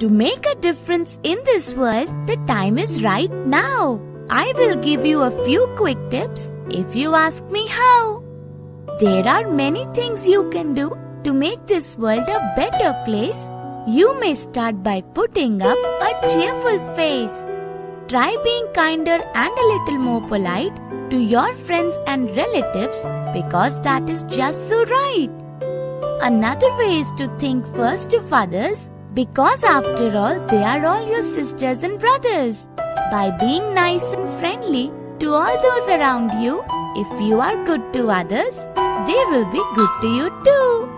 To make a difference in this world, the time is right now. I will give you a few quick tips if you ask me how. There are many things you can do to make this world a better place. You may start by putting up a cheerful face. Try being kinder and a little more polite to your friends and relatives because that is just so right. Another way is to think first of others because after all they are all your sisters and brothers. By being nice and friendly to all those around you, if you are good to others, they will be good to you too.